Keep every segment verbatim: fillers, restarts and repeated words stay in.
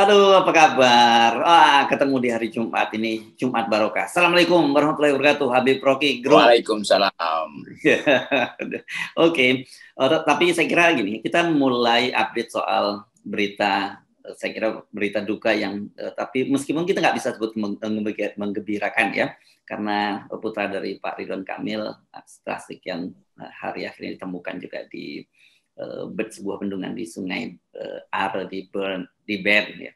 Aduh, apa kabar? Wah, ketemu di hari Jumat ini, Jumat Barokah. Assalamualaikum warahmatullahi wabarakatuh, Habib Rocky Group. Waalaikumsalam. Oke, okay. Tapi saya kira gini, kita mulai update soal berita, saya kira berita duka yang, tapi meskipun kita nggak bisa sebut menggembirakan ya, karena putra dari Pak Ridwan Kamil setelah sekian hari akhirnya ditemukan juga di Uh, sebuah bendungan di Sungai uh, Are di Bern, di Bern ya.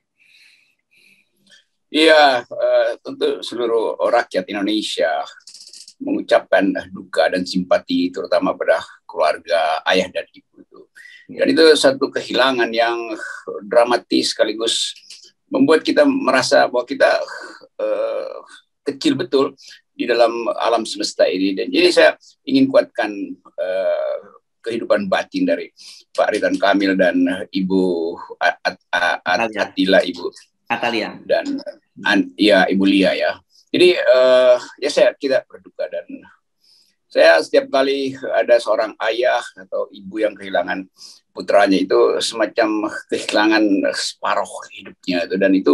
Iya, uh, tentu seluruh rakyat Indonesia mengucapkan duka dan simpati terutama pada keluarga ayah dan ibu itu. Dan itu satu kehilangan yang dramatis sekaligus membuat kita merasa bahwa kita uh, kecil betul di dalam alam semesta ini. Dan jadi saya ingin kuatkan uh, kehidupan batin dari Pak Ridwan Kamil dan Ibu At At At Atila, Ibu Atalia dan an, ya Ibu Lia ya. Jadi uh, ya saya kita berduka dan saya setiap kali ada seorang ayah atau ibu yang kehilangan putranya itu semacam kehilangan separuh hidupnya itu, dan itu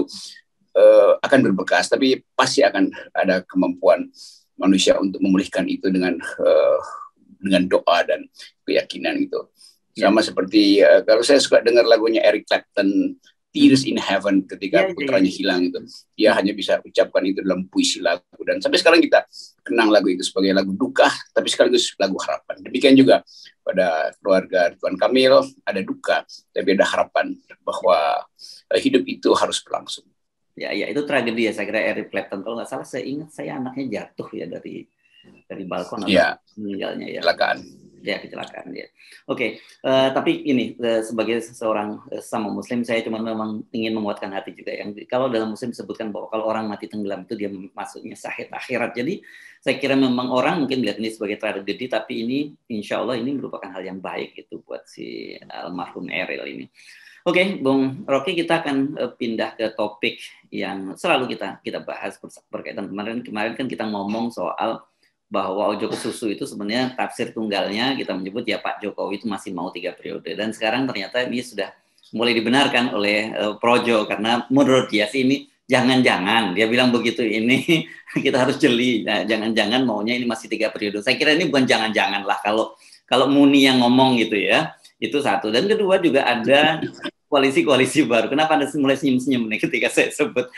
uh, akan berbekas, tapi pasti akan ada kemampuan manusia untuk memulihkan itu dengan uh, dengan doa dan keyakinan gitu. Sama yeah. seperti uh, kalau saya suka dengar lagunya Eric Clapton, Tears in Heaven, ketika yeah, putranya yeah. hilang itu, dia yeah. hanya bisa ucapkan itu dalam puisi lagu, dan sampai sekarang kita kenang lagu itu sebagai lagu duka tapi sekaligus lagu harapan. Demikian juga pada keluarga Ridwan Kamil, ada duka tapi ada harapan bahwa uh, hidup itu harus berlangsung. Ya, ya itu tragedi ya, saya kira Eric Clapton, kalau nggak salah saya ingat saya anaknya jatuh ya dari dari balkon atau ya, meninggalnya ya. Kecelakaan. Ya, kecelakaan ya. Oke, okay. uh, tapi ini uh, sebagai seorang uh, sama Muslim, saya cuma memang ingin menguatkan hati juga. Yang kalau dalam Muslim disebutkan bahwa kalau orang mati tenggelam itu dia masuknya sahid akhirat. Jadi saya kira memang orang mungkin melihat ini sebagai tragedi, tapi ini insya Allah ini merupakan hal yang baik itu buat si almarhum Eril ini. Oke, okay, Bung Rocky, kita akan uh, pindah ke topik yang selalu kita kita bahas berkaitan kemarin kemarin kan kita ngomong soal bahwa ojo ke susu itu sebenarnya tafsir tunggalnya kita menyebut ya Pak Jokowi itu masih mau tiga periode, dan sekarang ternyata ini sudah mulai dibenarkan oleh uh, Projo, karena menurut dia sih ini jangan-jangan dia bilang begitu, ini kita harus jeli, nah, jangan-jangan maunya ini masih tiga periode. Saya kira ini bukan jangan-jangan lah kalau kalau Muni yang ngomong gitu ya, itu satu. Dan kedua juga ada koalisi-koalisi baru. Kenapa Anda mulai senyum-senyum nih ketika saya sebut?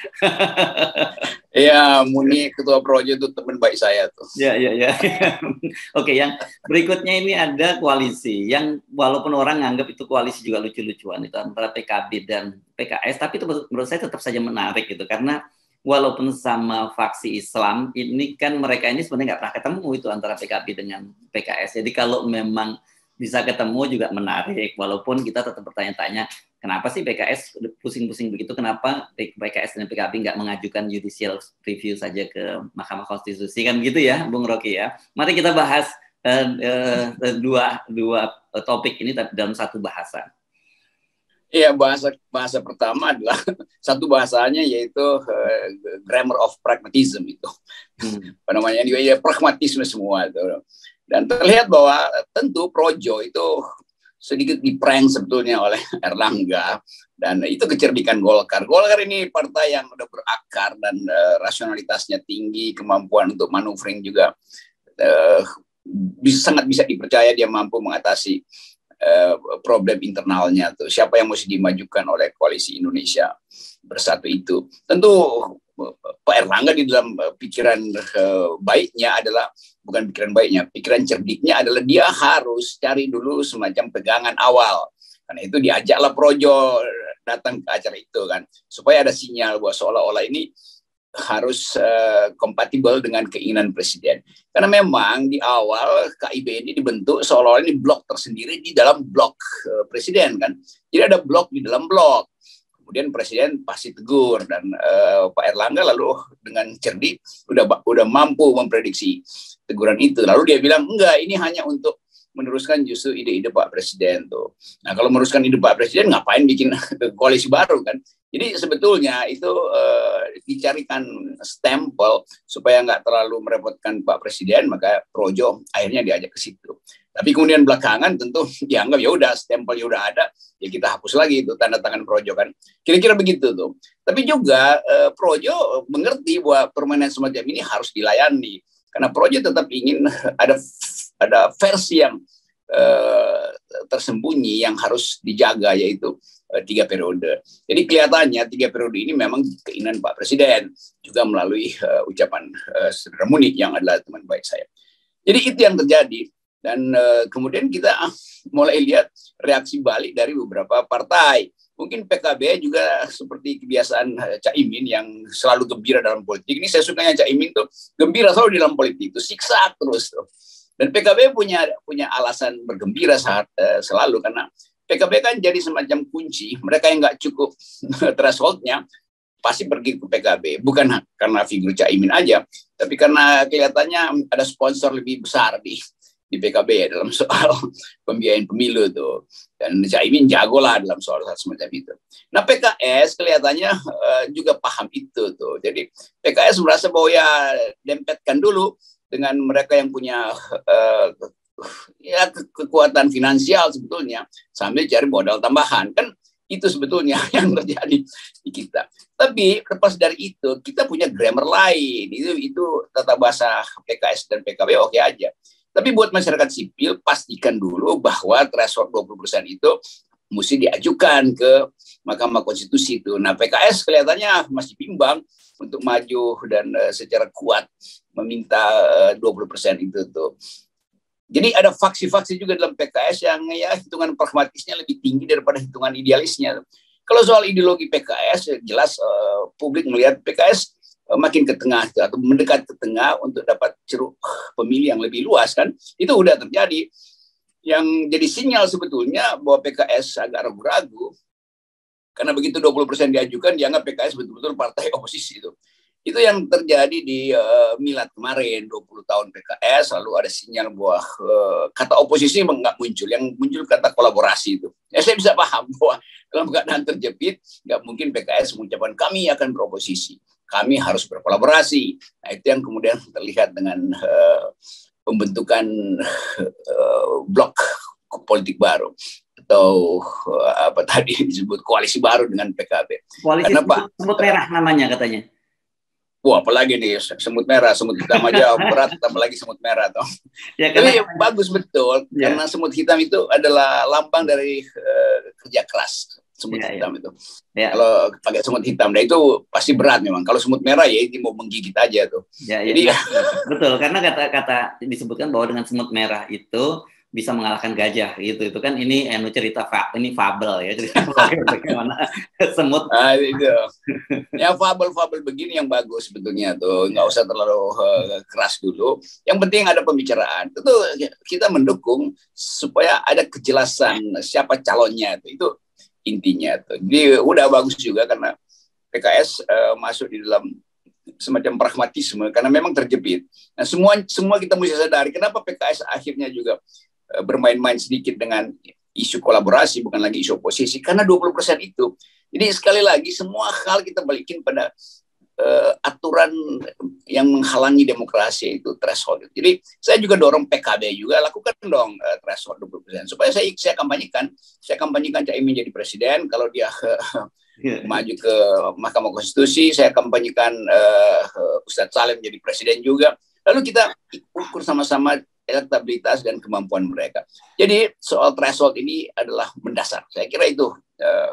Iya, Muni ketua Projo itu teman baik saya tuh. Ya, ya, ya. Oke, yang berikutnya ini ada koalisi yang walaupun orang nganggap itu koalisi juga lucu-lucuan itu antara P K B dan P K S, tapi itu menurut saya tetap saja menarik gitu, karena walaupun sama faksi Islam ini kan mereka ini sebenarnya nggak pernah ketemu itu antara P K B dengan P K S. Jadi kalau memang bisa ketemu juga menarik, walaupun kita tetap bertanya-tanya kenapa sih P K S pusing-pusing begitu, kenapa P K S dan P K B nggak mengajukan judicial review saja ke Mahkamah Konstitusi, kan gitu ya Bung Rocky ya. Mari kita bahas uh, uh, dua, dua topik ini tapi dalam satu bahasa. Iya, bahasa bahasa pertama adalah satu bahasanya yaitu uh, grammar of pragmatism itu. Hmm. Apa namanya, ya pragmatisme semua itu. Dan terlihat bahwa tentu Projo itu sedikit diprank sebetulnya oleh Erlangga, dan itu kecerdikan Golkar. Golkar ini partai yang udah berakar dan uh, rasionalitasnya tinggi, kemampuan untuk maneuvering juga uh, bisa, sangat bisa dipercaya dia mampu mengatasi uh, problem internalnya tuh. Siapa yang mesti dimajukan oleh Koalisi Indonesia Bersatu itu? Tentu Pak Erlangga di dalam pikiran uh, baiknya adalah, bukan pikiran baiknya, pikiran cerdiknya adalah dia harus cari dulu semacam pegangan awal. Karena itu diajaklah Projo datang ke acara itu kan, supaya ada sinyal bahwa seolah-olah ini harus uh, kompatibel dengan keinginan presiden. Karena memang di awal K I B ini dibentuk seolah-olah ini blok tersendiri di dalam blok uh, presiden kan. Jadi ada blok di dalam blok. Kemudian presiden pasti tegur, dan uh, Pak Erlangga lalu dengan cerdik udah udah mampu memprediksi teguran itu. Lalu dia bilang enggak, ini hanya untuk meneruskan justru ide-ide Pak Presiden tuh. Nah, kalau meneruskan ide Pak Presiden ngapain bikin koalisi baru kan? Jadi sebetulnya itu uh, dicarikan stempel supaya nggak terlalu merepotkan Pak Presiden, maka Projo akhirnya diajak ke situ. Tapi kemudian belakangan tentu dianggap ya udah stempelnya udah ada, ya kita hapus lagi itu tanda tangan Projo kan. Kira-kira begitu tuh. Tapi juga eh, Projo mengerti bahwa permainan semacam ini harus dilayani karena Projo tetap ingin ada ada versi yang eh, tersembunyi yang harus dijaga, yaitu eh, tiga periode. Jadi kelihatannya tiga periode ini memang keinginan Pak Presiden juga melalui uh, ucapan uh, Saudara Munich yang adalah teman baik saya. Jadi itu yang terjadi. Dan uh, kemudian kita uh, mulai lihat reaksi balik dari beberapa partai. Mungkin P K B juga seperti kebiasaan uh, Cak Imin yang selalu gembira dalam politik. Ini saya sukanya Cak Imin tuh gembira selalu di dalam politik, itu siksa terus tuh. Dan P K B punya punya alasan bergembira saat uh, selalu karena P K B kan jadi semacam kunci. Mereka yang nggak cukup thresholdnya pasti pergi ke P K B, bukan karena figur Cak Imin aja, tapi karena kelihatannya ada sponsor lebih besar di di P K B ya dalam soal pembiayaan pemilu tuh. Dan Cak Imin jago lah dalam soal semacam itu. Nah P K S kelihatannya uh, juga paham itu tuh. Jadi P K S merasa bahwa ya dempetkan dulu dengan mereka yang punya uh, ya ke kekuatan finansial sebetulnya sambil cari modal tambahan kan. Itu sebetulnya yang terjadi di kita. Tapi lepas dari itu, kita punya grammar lain. Itu itu tata bahasa P K S dan P K B oke aja. Tapi buat masyarakat sipil, pastikan dulu bahwa threshold dua puluh persen itu mesti diajukan ke Mahkamah Konstitusi itu. Nah, P K S kelihatannya masih bimbang untuk maju dan uh, secara kuat meminta uh, dua puluh persen itu tuh. Jadi ada faksi-faksi juga dalam P K S yang ya hitungan pragmatisnya lebih tinggi daripada hitungan idealisnya. Kalau soal ideologi P K S, jelas uh, publik melihat P K S uh, makin ke tengah atau mendekat ke tengah untuk dapat ceruk pemilih yang lebih luas kan. Itu udah terjadi. Yang jadi sinyal sebetulnya bahwa P K S agak ragu-ragu. Karena begitu dua puluh persen diajukan, dianggap P K S betul-betul partai oposisi itu. Itu yang terjadi di uh, Milad kemarin, dua puluh tahun P K S, lalu ada sinyal bahwa uh, kata oposisi nggak muncul, yang muncul kata kolaborasi itu. Ya saya bisa paham bahwa dalam keadaan terjepit, nggak mungkin P K S mengucapkan kami akan beroposisi, kami harus berkolaborasi. Nah itu yang kemudian terlihat dengan uh, pembentukan uh, blok politik baru. Atau uh, apa tadi disebut koalisi baru dengan P K B. Koalisi semut, semut merah namanya katanya. Wah, apalagi nih semut merah, semut hitam aja berat, apalagi semut merah toh. Ya, tapi karena, bagus betul, ya. Karena semut hitam itu adalah lambang dari uh, kerja keras. Semut ya, hitam ya. Itu. Ya. Kalau pakai semut hitam, nah itu pasti berat memang. Kalau semut merah ya ini mau menggigit aja tuh. Ya, Jadi ya, betul, karena kata-kata disebutkan bahwa dengan semut merah itu bisa mengalahkan gajah gitu. Itu kan ini enu cerita fa ini fabel ya, cerita bagaimana semut. Ah, itu. Ya fabel-fabel begini yang bagus sebetulnya tuh, nggak usah terlalu uh, keras dulu. Yang penting ada pembicaraan. Itu kita mendukung supaya ada kejelasan siapa calonnya itu. Itu intinya tuh. Jadi udah bagus juga karena P K S uh, masuk di dalam semacam pragmatisme karena memang terjepit. Nah, semua semua kita mesti sadari kenapa P K S akhirnya juga bermain-main sedikit dengan isu kolaborasi, bukan lagi isu oposisi, karena dua puluh persen itu. Jadi sekali lagi, semua hal kita balikin pada uh, aturan yang menghalangi demokrasi, itu threshold. Jadi saya juga dorong P K B juga, lakukan dong uh, threshold dua puluh persen. Supaya saya, saya kampanyekan, saya kampanyekan Cak Imin jadi presiden, kalau dia uh, yeah. maju ke Mahkamah Konstitusi, saya kampanyekan uh, Ustadz Salim jadi presiden juga. Lalu kita ukur sama-sama elektabilitas dan kemampuan mereka. Jadi soal threshold ini adalah mendasar. Saya kira itu uh,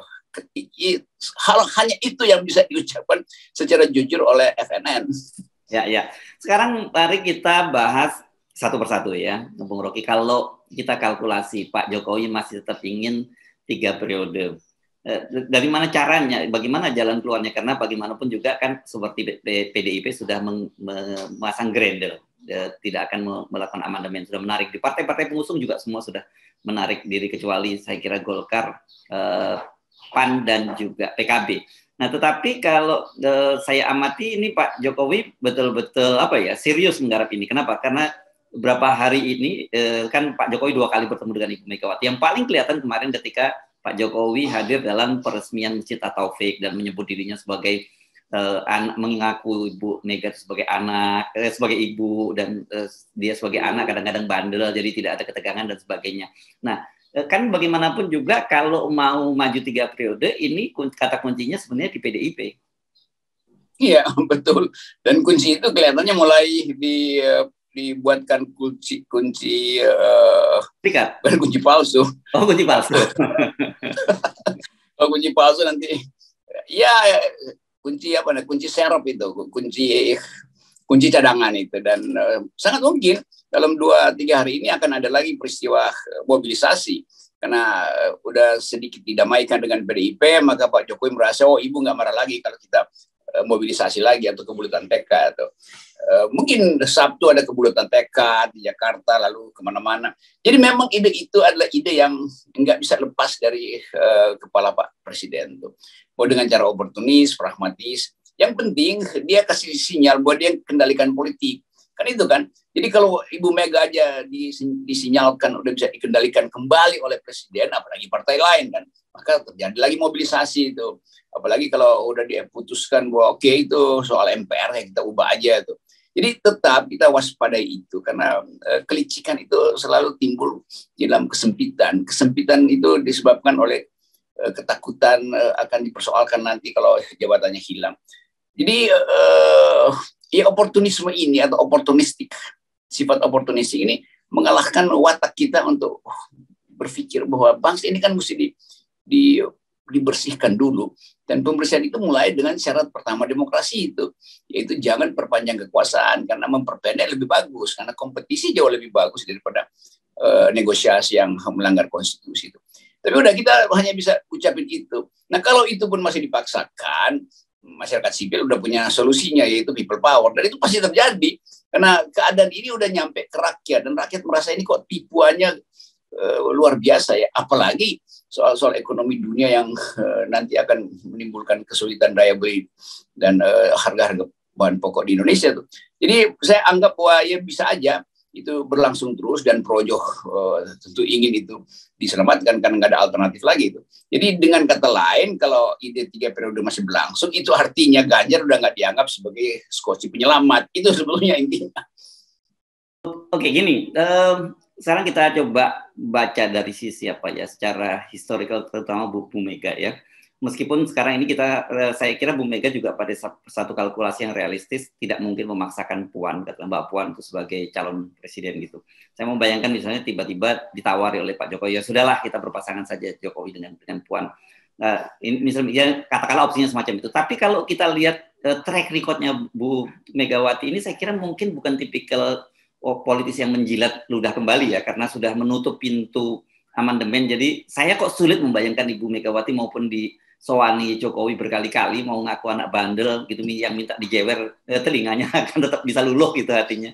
hal hanya itu yang bisa diucapkan secara jujur oleh F N N. Ya, ya. Sekarang mari kita bahas satu persatu ya, Bung Rocky. Kalau kita kalkulasi, Pak Jokowi masih tetap ingin tiga periode. Dari mana caranya? Bagaimana jalan keluarnya? Karena bagaimanapun juga kan seperti P D I P sudah memasang grendel. Tidak akan melakukan amandemen, sudah menarik di partai-partai pengusung juga semua sudah menarik diri kecuali saya kira Golkar, eh, P A N dan juga P K B. Nah, tetapi kalau eh, saya amati ini Pak Jokowi betul-betul apa ya serius menggarap ini. Kenapa? Karena beberapa hari ini eh, kan Pak Jokowi dua kali bertemu dengan Ibu Megawati. Yang paling kelihatan kemarin ketika Pak Jokowi hadir dalam peresmian Masjid At-Taufik dan menyebut dirinya sebagai uh, an- mengaku Ibu Mega sebagai anak, eh, sebagai ibu, dan uh, dia sebagai anak kadang-kadang bandel, jadi tidak ada ketegangan dan sebagainya. Nah, uh, kan bagaimanapun juga kalau mau maju tiga periode, ini kata kuncinya sebenarnya di P D I P. Iya, betul. Dan kunci itu kelihatannya mulai di dibuatkan kunci kunci uh, bukan kunci palsu. Oh, kunci palsu. Oh, kunci palsu nanti. Ya, kunci apa nih? Kunci serep itu, kunci kunci cadangan itu, dan uh, sangat mungkin dalam dua tiga hari ini akan ada lagi peristiwa mobilisasi karena uh, udah sedikit didamaikan dengan P D I P, maka Pak Jokowi merasa oh ibu nggak marah lagi kalau kita uh, mobilisasi lagi atau kebulatan tekad atau uh, mungkin Sabtu ada kebulatan tekad di Jakarta lalu kemana-mana. Jadi memang ide itu adalah ide yang nggak bisa lepas dari uh, kepala Pak Presiden tuh. Mau dengan cara oportunis, pragmatis. Yang penting dia kasih sinyal bahwa dia kendalikan politik. Kan itu kan. Jadi kalau Ibu Mega aja disinyalkan udah bisa dikendalikan kembali oleh Presiden, apalagi partai lain kan. Maka terjadi lagi mobilisasi itu. Apalagi kalau udah diputuskan bahwa oke okay, itu soal M P R ya kita ubah aja tuh. Jadi tetap kita waspadai itu karena uh, kelicikan itu selalu timbul dalam kesempitan. Kesempitan itu disebabkan oleh uh, ketakutan uh, akan dipersoalkan nanti kalau jabatannya hilang. Jadi uh, ya oportunisme ini atau oportunistik, sifat oportunistik ini mengalahkan watak kita untuk berpikir bahwa bangsa ini kan mesti di, di, dibersihkan dulu. Dan pembersihan itu mulai dengan syarat pertama demokrasi itu, yaitu jangan perpanjang kekuasaan karena memperpendek lebih bagus, karena kompetisi jauh lebih bagus daripada uh, negosiasi yang melanggar konstitusi itu. Tapi udah kita hanya bisa ucapin itu. Nah kalau itu pun masih dipaksakan, masyarakat sipil udah punya solusinya yaitu people power, dan itu pasti terjadi karena keadaan ini udah nyampe ke rakyat dan rakyat merasa ini kok tipuannya uh, luar biasa ya, apalagi soal-soal ekonomi dunia yang uh, nanti akan menimbulkan kesulitan daya beli dan uh, harga-harga bahan pokok di Indonesia tuh. Jadi saya anggap bahwa ya bisa aja itu berlangsung terus dan Projo uh, tentu ingin itu diselamatkan karena nggak ada alternatif lagi itu. Jadi dengan kata lain kalau ide tiga periode masih berlangsung itu artinya Ganjar udah nggak dianggap sebagai skoci penyelamat, itu sebetulnya intinya. Oke gini, um, sekarang kita coba baca dari sisi apa ya secara historical terutama Bu, Bu Mega ya. Meskipun sekarang ini kita, saya kira Bu Mega juga pada satu kalkulasi yang realistis tidak mungkin memaksakan Puan, kata Mbak Puan itu sebagai calon presiden gitu. Saya membayangkan misalnya tiba-tiba ditawari oleh Pak Jokowi, ya sudahlah kita berpasangan saja Jokowi dengan dengan Puan. Nah, ini misalnya ya, katakanlah opsinya semacam itu. Tapi kalau kita lihat uh, track recordnya Bu Megawati ini, saya kira mungkin bukan tipikal oh, politisi yang menjilat ludah kembali ya, karena sudah menutup pintu amandemen. Jadi saya kok sulit membayangkan Ibu Megawati maupun di soani Jokowi berkali-kali mau ngaku anak bandel gitu yang minta dijewer eh, telinganya akan tetap bisa luluh gitu hatinya.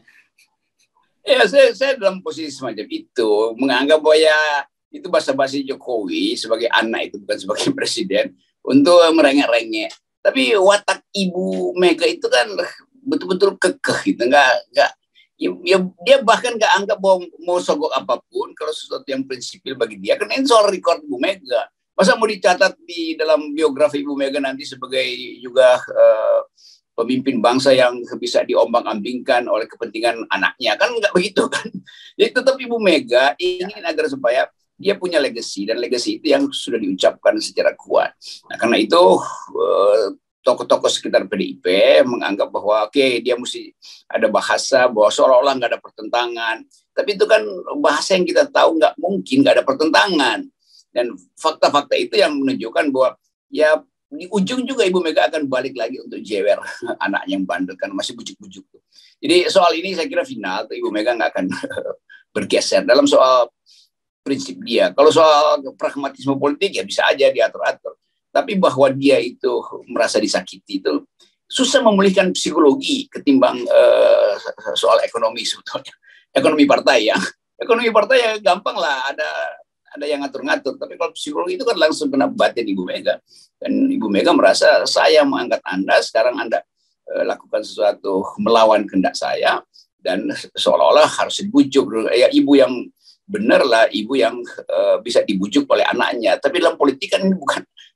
Ya saya, saya dalam posisi semacam itu menganggap bahwa ya itu basa-basi Jokowi sebagai anak itu bukan sebagai presiden untuk merengek-rengek. Tapi watak Ibu Mega itu kan betul-betul kekeh gitu, nggak nggak ya, ya, dia bahkan nggak anggap bahwa mau sogok apapun kalau sesuatu yang prinsipil bagi dia. Karena ini soal record Bu Mega. Masa mau dicatat di dalam biografi Ibu Mega nanti sebagai juga uh, pemimpin bangsa yang bisa diombang-ambingkan oleh kepentingan anaknya, kan nggak begitu kan. Jadi tetap Ibu Mega ingin agar supaya dia punya legacy, dan legacy itu yang sudah diucapkan secara kuat. Nah karena itu uh, tokoh-tokoh sekitar P D I P menganggap bahwa oke okay, dia mesti ada bahasa bahwa seolah-olah nggak ada pertentangan. Tapi itu kan bahasa yang kita tahu nggak mungkin nggak ada pertentangan. Dan fakta-fakta itu yang menunjukkan bahwa ya di ujung juga Ibu Mega akan balik lagi untuk jewer anaknya yang bandel kan masih bujuk-bujuk. Jadi soal ini saya kira final, Ibu Mega nggak akan bergeser dalam soal prinsip dia. Kalau soal pragmatisme politik ya bisa aja diatur-atur. Tapi bahwa dia itu merasa disakiti itu susah memulihkan psikologi ketimbang uh, soal ekonomi sebetulnya. Ekonomi partai ya. Ekonomi partai ya gampang lah, ada ada yang ngatur-ngatur, tapi kalau psikologi itu kan langsung kena batin Ibu Mega. Dan Ibu Mega merasa saya mengangkat Anda, sekarang Anda uh, lakukan sesuatu melawan kehendak saya, dan seolah-olah harus dibujuk. Ya ibu yang benar lah, ibu yang uh, bisa dibujuk oleh anaknya. Tapi dalam politik kan ini bukan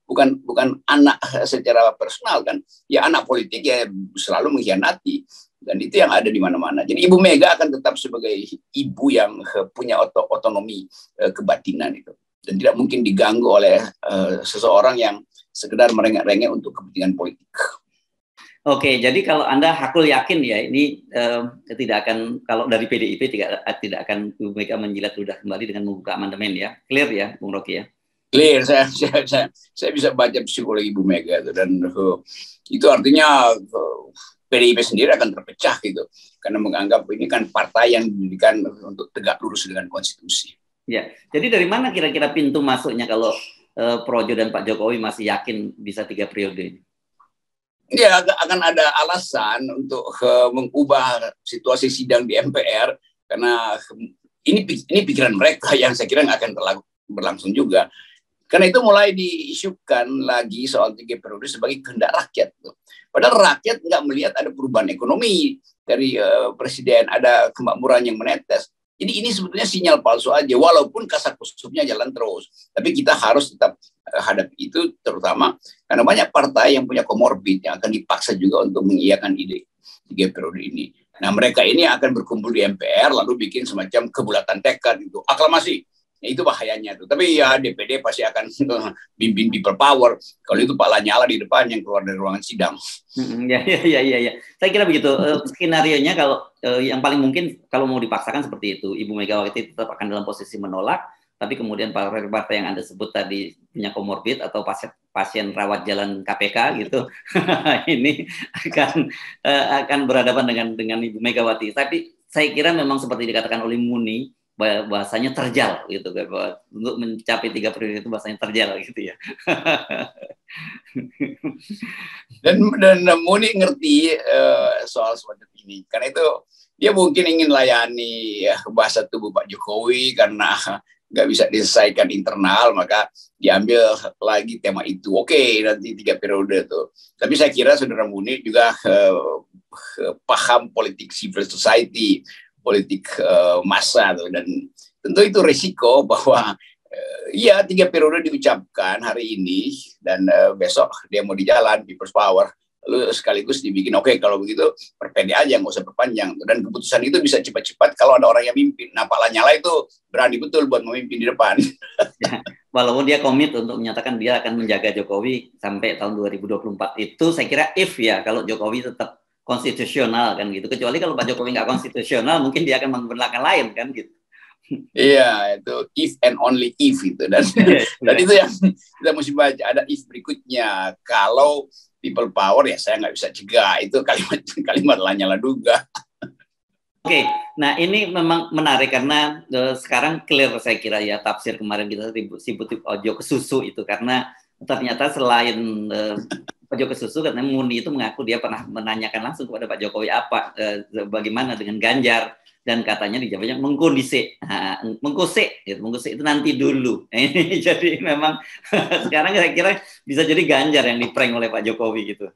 bukan bukan anak secara personal kan. Ya anak politik ya selalu mengkhianati. Dan itu yang ada di mana-mana. Jadi Ibu Mega akan tetap sebagai ibu yang punya otonomi kebatinan itu. Dan tidak mungkin diganggu oleh uh, seseorang yang sekedar merengek-rengek untuk kepentingan politik. Oke, jadi kalau Anda hakul yakin ya ini uh, tidak akan, kalau dari P D I P tidak tidak akan Ibu Mega menjilat ludah kembali dengan membuka amandemen ya, clear ya, Bung Rocky ya? Clear, saya saya saya, saya bisa baca psikologi Ibu Mega itu, dan uh, itu artinya uh, P D I P sendiri akan terpecah gitu, karena menganggap ini kan partai yang didirikan untuk tegak lurus dengan konstitusi. Ya, jadi dari mana kira-kira pintu masuknya kalau uh, Projo dan Pak Jokowi masih yakin bisa tiga periode ini? Ya, akan ada alasan untuk uh, mengubah situasi sidang di M P R, karena ini ini pikiran mereka yang saya kira nggak akan terlalu berlangsung juga. Karena itu mulai diisukan lagi soal tiga periode sebagai kehendak rakyat. Padahal rakyat nggak melihat ada perubahan ekonomi dari uh, presiden, ada kemakmuran yang menetes. Jadi ini sebetulnya sinyal palsu aja, walaupun kasakusupnya jalan terus. Tapi kita harus tetap uh, hadapi itu, terutama karena banyak partai yang punya komorbid yang akan dipaksa juga untuk mengiyakan ide tiga periode ini. Nah, mereka ini akan berkumpul di M P R lalu bikin semacam kebulatan tekad itu, aklamasi. Ya, itu bahayanya tuh. Tapi ya D P D pasti akan bimbing people power. Kalau itu Pak Lanyala di depan yang keluar dari ruangan sidang. Hmm, ya, ya, ya, ya, ya. Saya kira begitu. Uh, skenario-nya kalau uh, yang paling mungkin kalau mau dipaksakan seperti itu, Ibu Megawati tetap akan dalam posisi menolak. Tapi kemudian partai-partai yang Anda sebut tadi punya komorbid atau pasien, pasien rawat jalan K P K gitu, ini akan uh, akan berhadapan dengan dengan Ibu Megawati. Tapi saya kira memang seperti dikatakan oleh Muni, bahasanya terjal gitu, bahwa untuk mencapai tiga periode itu bahasanya terjal gitu ya. dan dan Muni ngerti uh, soal semacam ini, karena itu dia mungkin ingin layani ya, bahasa tubuh Pak Jokowi, karena nggak bisa diselesaikan internal, maka diambil lagi tema itu. Oke, nanti tiga periode tuh. Tapi saya kira saudara Muni juga uh, paham politik civil society, politik uh, massa tuh, dan tentu itu risiko bahwa uh, ya tiga periode diucapkan hari ini dan uh, besok dia mau di jalan people's power, lalu sekaligus dibikin oke okay, kalau begitu perpendek aja, nggak usah perpanjang, dan keputusan itu bisa cepat-cepat kalau ada orang yang mimpin. Nah, Pak Lanyala itu berani betul buat memimpin di depan. Ya, walaupun dia komit untuk menyatakan dia akan menjaga Jokowi sampai tahun dua ribu dua puluh empat, itu saya kira if ya, kalau Jokowi tetap konstitusional kan gitu. Kecuali kalau Pak Jokowi nggak konstitusional, mungkin dia akan memperlakukan lain kan gitu. Iya, itu if and only if itu, dan yeah, dan yeah. Itu yang kita mesti baca, ada if berikutnya. Kalau people power ya saya nggak bisa cegah, itu kalimat kalimat Lanyala duga. Oke, okay. Nah ini memang menarik karena uh, sekarang clear saya kira ya tafsir kemarin kita sibuk ojo ke susu itu, karena ternyata selain uh, ojo ke susu, katanya Muni itu mengaku dia pernah menanyakan langsung kepada Pak Jokowi apa uh, bagaimana dengan Ganjar, dan katanya dijawabnya mengkondisi, nah, mengkose, gitu. Mengkose itu nanti dulu. Jadi memang sekarang saya kira bisa jadi Ganjar yang diprank oleh Pak Jokowi gitu.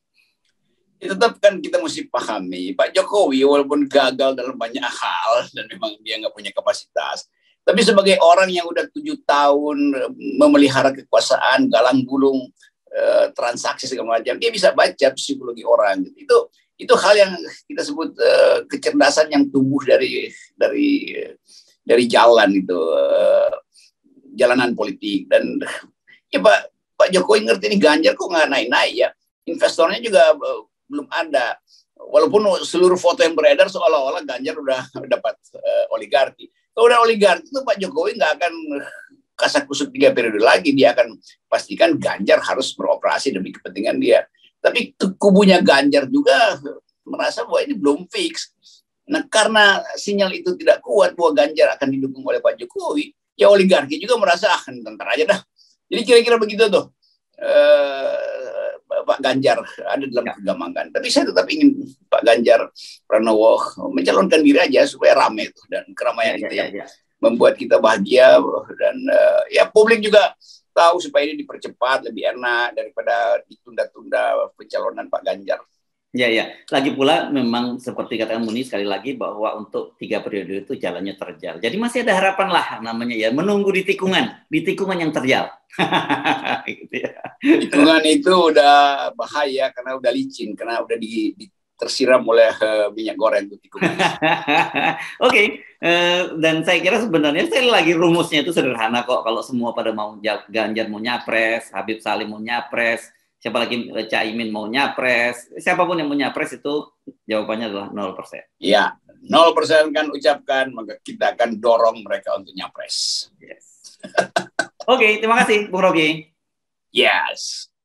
Tetap kan kita mesti pahami Pak Jokowi walaupun gagal dalam banyak hal dan memang dia nggak punya kapasitas, tapi sebagai orang yang udah tujuh tahun memelihara kekuasaan, galang bulung, eh, transaksi segala macam, dia bisa baca psikologi orang gitu. Itu itu hal yang kita sebut eh, kecerdasan yang tumbuh dari dari dari jalan itu, eh, jalanan politik. Dan ya Pak Pak Jokowi ngerti ini Ganjar kok nggak naik-naik ya, investornya juga eh, belum ada, walaupun seluruh foto yang beredar seolah-olah Ganjar udah dapat uh, oligarki. Kalau udah oligarki itu Pak Jokowi nggak akan kasak-kusuk tiga periode lagi, dia akan pastikan Ganjar harus beroperasi demi kepentingan dia. Tapi kubunya Ganjar juga merasa bahwa ini belum fix. Nah, karena sinyal itu tidak kuat bahwa Ganjar akan didukung oleh Pak Jokowi, ya oligarki juga merasa ah ntar aja dah. Jadi kira-kira begitu tuh. Uh, Pak Ganjar ada dalam kegamangan, tapi saya tetap ingin Pak Ganjar Pranowo mencalonkan diri aja supaya ramai itu, dan keramaian ya, itu ya, yang ya. membuat kita bahagia, dan uh, ya publik juga tahu supaya ini dipercepat lebih enak daripada ditunda-tunda pencalonan Pak Ganjar. Ya, ya. Lagi pula memang seperti katakan Muni sekali lagi bahwa untuk tiga periode itu jalannya terjal. Jadi masih ada harapan lah namanya ya, menunggu di tikungan, di tikungan yang terjal. Gitu ya. Tikungan itu udah bahaya karena udah licin, karena udah di, di tersiram oleh uh, minyak goreng itu tikungan. Oke, okay. uh, dan saya kira sebenarnya sekali lagi rumusnya itu sederhana kok. Kalau semua pada mau Ganjar mau nyapres, Habib Salim mau nyapres, siapa lagi Caimin mau nyapres, siapapun yang mau nyapres itu jawabannya adalah nol persen. Iya, nol persen kan ucapkan, maka kita akan dorong mereka untuk nyapres. Yes. Oke, okay, terima kasih Bung Rocky. Yes.